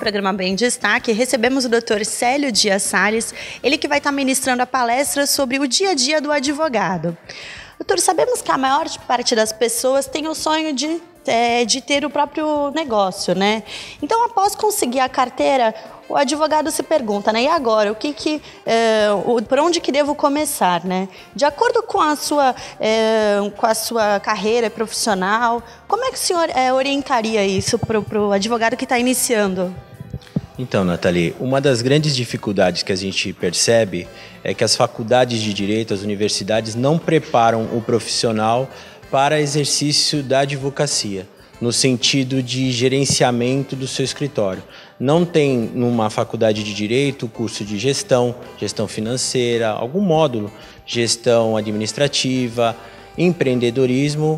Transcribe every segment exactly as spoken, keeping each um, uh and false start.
programa Bem em Destaque, recebemos o doutor Célio Dias Salles, ele que vai estar ministrando a palestra sobre o dia a dia do advogado. Doutor, sabemos que a maior parte das pessoas tem o sonho de, é, de ter o próprio negócio, né? Então, após conseguir a carteira, o advogado se pergunta, né? E agora, o que que, é, o, por onde que devo começar, né? De acordo com a sua, é, com a sua carreira profissional, como é que o senhor é, orientaria isso para o advogado que está iniciando? Então, Nathalie, uma das grandes dificuldades que a gente percebe é que as faculdades de direito, as universidades, não preparam o profissional para exercício da advocacia, no sentido de gerenciamento do seu escritório. Não tem numa faculdade de direito curso de gestão, gestão financeira, algum módulo, gestão administrativa, empreendedorismo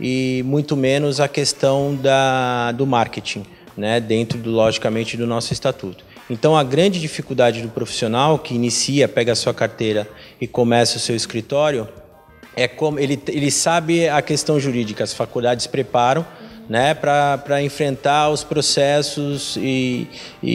e muito menos a questão da, do marketing, né, dentro, do, logicamente, do nosso estatuto. Então, a grande dificuldade do profissional que inicia, pega a sua carteira e começa o seu escritório, é como ele, ele sabe a questão jurídica, as faculdades preparam, né, para enfrentar os processos e,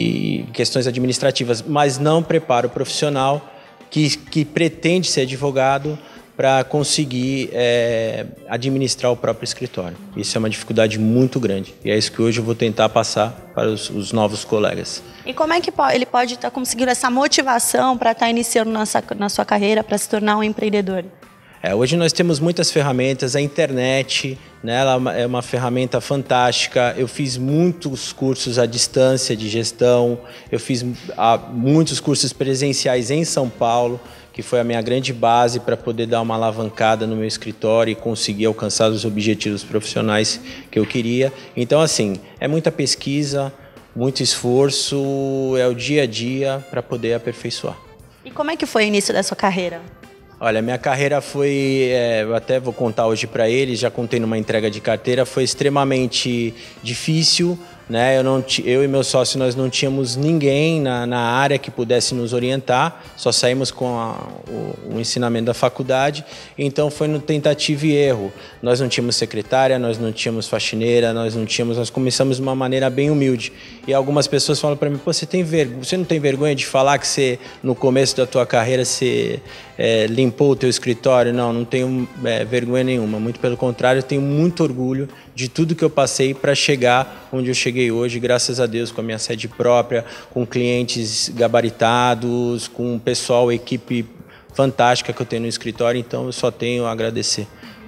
e questões administrativas, mas não prepara o profissional que, que pretende ser advogado para conseguir é, administrar o próprio escritório. Isso é uma dificuldade muito grande e é isso que hoje eu vou tentar passar para os, os novos colegas. E como é que ele pode estar conseguindo essa motivação para estar iniciando nessa, na sua carreira, para se tornar um empreendedor? É, hoje nós temos muitas ferramentas, a internet, né, ela é uma ferramenta fantástica. Eu fiz muitos cursos à distância de gestão, eu fiz ah, muitos cursos presenciais em São Paulo, que foi a minha grande base para poder dar uma alavancada no meu escritório e conseguir alcançar os objetivos profissionais que eu queria. Então, assim, é muita pesquisa, muito esforço, é o dia a dia para poder aperfeiçoar. E como é que foi o início da sua carreira? Olha, minha carreira foi, é, eu até vou contar hoje para eles, já contei numa entrega de carteira, foi extremamente difícil, né? Eu, não, eu e meu sócio, nós não tínhamos ninguém na, na área que pudesse nos orientar, só saímos com a, o, o ensinamento da faculdade, então foi no tentativa e erro. Nós não tínhamos secretária, nós não tínhamos faxineira, nós não tínhamos, nós começamos de uma maneira bem humilde. E algumas pessoas falam para mim, pô, você, tem vergonha, você não tem vergonha de falar que você, no começo da tua carreira, você é, limpou o teu escritório? Não, não tenho é, vergonha nenhuma, muito pelo contrário, eu tenho muito orgulho de tudo que eu passei para chegar onde eu cheguei hoje, graças a Deus, com a minha sede própria, com clientes gabaritados, com um pessoal, equipe fantástica que eu tenho no escritório, então eu só tenho a agradecer.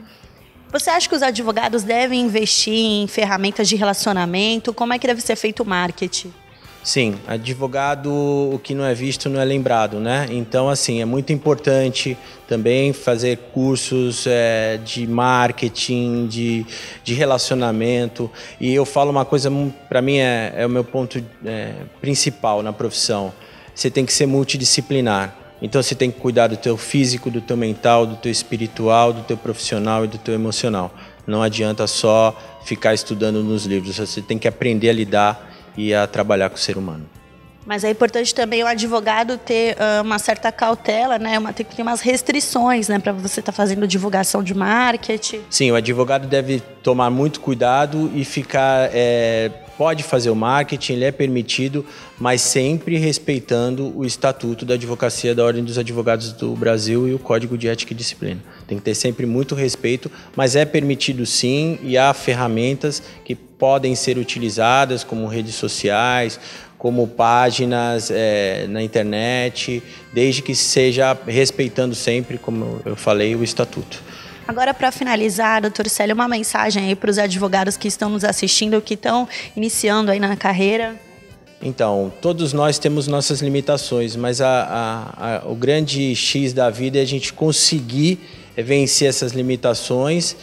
Você acha que os advogados devem investir em ferramentas de relacionamento? Como é que deve ser feito o marketing? Sim, advogado, o que não é visto não é lembrado, né? Então, assim, é muito importante também fazer cursos é, de marketing, de, de relacionamento. E eu falo uma coisa, para mim, é, é o meu ponto é, principal na profissão. Você tem que ser multidisciplinar. Então, você tem que cuidar do teu físico, do teu mental, do teu espiritual, do teu profissional e do teu emocional. Não adianta só ficar estudando nos livros, você tem que aprender a lidar e a trabalhar com o ser humano. Mas é importante também o advogado ter uh, uma certa cautela, né? Uma, tem que ter umas restrições, né? Para você estar tá fazendo divulgação de marketing. Sim, o advogado deve tomar muito cuidado e ficar... É, pode fazer o marketing, ele é permitido, mas sempre respeitando o Estatuto da Advocacia da Ordem dos Advogados do Brasil e o Código de Ética e Disciplina. Tem que ter sempre muito respeito, mas é permitido sim, e há ferramentas que podem ser utilizadas como redes sociais, como páginas é, na internet, desde que seja respeitando sempre, como eu falei, o Estatuto. Agora, para finalizar, doutor Célio, uma mensagem aí para os advogados que estão nos assistindo, que estão iniciando aí na carreira. Então, todos nós temos nossas limitações, mas a, a, a, o grande X da vida é a gente conseguir vencer essas limitações,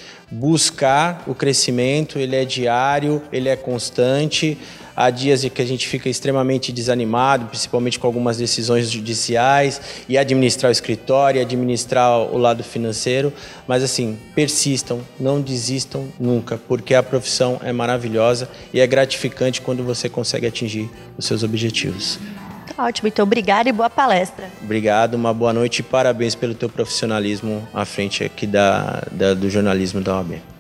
buscar o crescimento, ele é diário, ele é constante. Há dias em que a gente fica extremamente desanimado, principalmente com algumas decisões judiciais, e administrar o escritório, e administrar o lado financeiro. Mas assim, persistam, não desistam nunca, porque a profissão é maravilhosa e é gratificante quando você consegue atingir os seus objetivos. Tá ótimo, então obrigado e boa palestra. Obrigado, uma boa noite e parabéns pelo teu profissionalismo à frente aqui da, da, do jornalismo da O A B.